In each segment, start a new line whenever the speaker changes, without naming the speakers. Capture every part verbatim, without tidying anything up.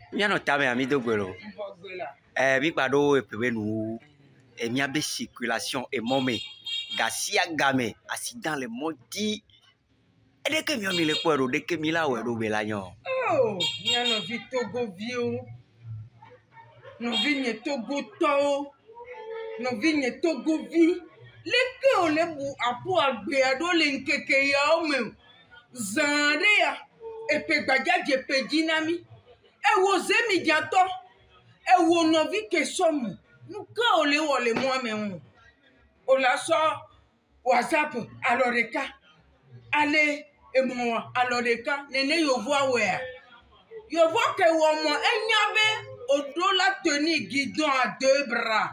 Mia no tame ami do gwelo. Eh bi pado e pewe nu e mia be circulation e momé. Gasia game accident le modi. E de ke mi o mi le kwero de ke mi la we do be la nyo.
Oh, mia no vi Togo viu. No vi nye Togo to. No vi nye Togo vi. Le ke o le bu apo agbe ado le nkeke ya o me. Zande ya e pe gbajaje pe dinami. E wo zemi janto. E wo no vi ke somu. Nou ka o le wo le mo ame un. O la so WhatsApp aloreka. Ale e mo aloreka nene yo vo awe. Yo vo ke wo mo enyabe odo la tenue guidon à deux bras.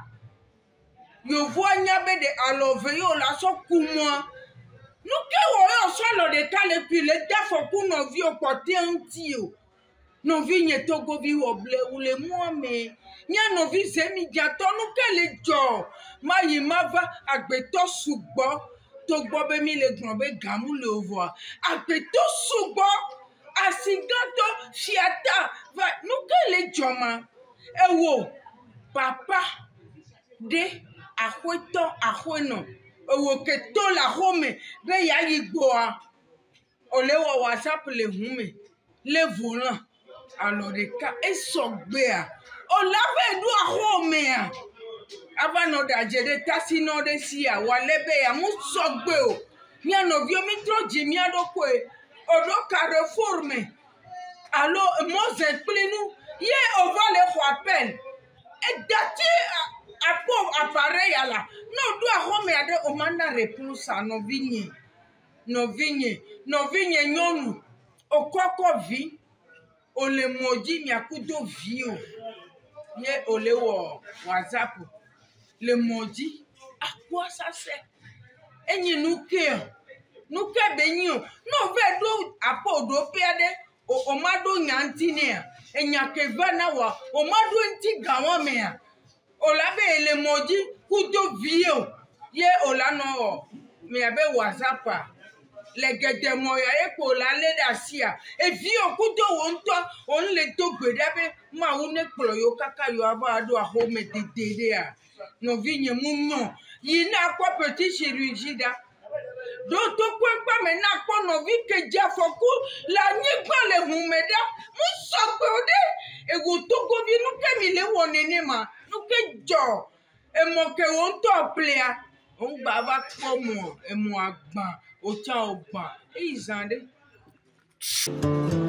Yo vo enyabe de alove yo la so kumo. Nou ke wo yo so aloreka le pi le dafo ku no vi o pote anti o. No vi nye Togo vi oble ou le mo me. Nya no vi zemi diato nou ke le jo. Ma yi ma va agbeto sugbo. Togbo be mi le gran be gamu le ovo. Agbeto sugbo. Asigato fiata. Va nou ke le jo ma. E wo. Papa. De. Akweto akweno. E wo ke to la home. Be ya yi gboa. Ole wo WhatsApp le hume. Le volant. Alors de ka e sogbea o lave du ahome ya ava no da jede tasi no de sia walebe ya mu sogbe o nya no vi omi tro jimi ado ko e odo Carrefour me allo Mose plenu ye o va le appel e dati apo appareil ala no du ahome ya de o manda réponse no vinye no vinye no vinye nyonu o koko vi ole moji mi akudo view ye ole wo WhatsApp le moji à quoi ça sert enyi nuke nuke benyi no ve do apo do piade o o mado nyantine enya keva na wa o mado nti gawo me a ola be le moji kudo view ye ola no me abe WhatsApp le gede moya epo la le da sia e vi okudo wonto on le to gbedabe ma une klo yo kaka yo aba do ahome dedede a no vinye munno yi na kwa petit chirurgie da do to kwa pa me na kwa no vi ke jafoku la ni gba le humeda mu sogbe ode e go to go vi nu ke mi le wonene ma nu ke jo e mo ke wonto plea on gba va como e mo agban o cha o ba e izande